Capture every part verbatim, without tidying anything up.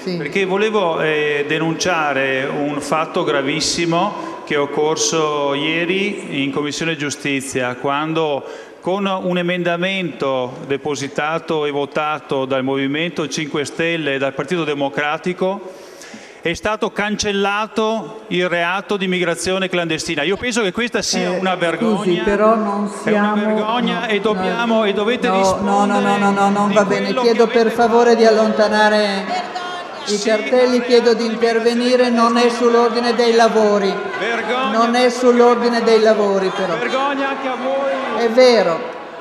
Sì. Perché volevo eh, denunciare un fatto gravissimo che è occorso ieri in Commissione Giustizia, quando con un emendamento depositato e votato dal Movimento cinque Stelle e dal Partito Democratico è stato cancellato il reato di immigrazione clandestina. Io penso che questa sia Eh, una vergogna, scusi, però non siamo... è una vergogna no, e dobbiamo no, e dovete no, rispondere. No, no, no, no, non va bene. Chiedo per favore di allontanare i cartelli, chiedo di intervenire, non è sull'ordine dei lavori. Vergogna. Non è sull'ordine dei lavori però. Vergogna anche a voi. È vero.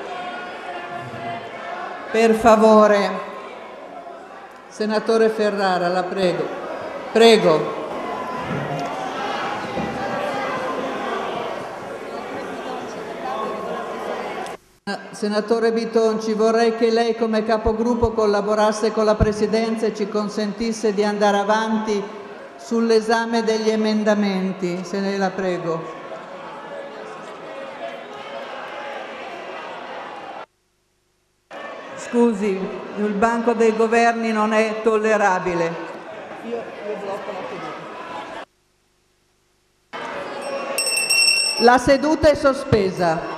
Per favore. Senatore Ferrara, la prego. Prego. Senatore Bitonci, vorrei che lei come capogruppo collaborasse con la Presidenza e ci consentisse di andare avanti sull'esame degli emendamenti, se ne la prego. Scusi, il banco dei governi non è tollerabile. Io, io blocco la seduta. La seduta è sospesa.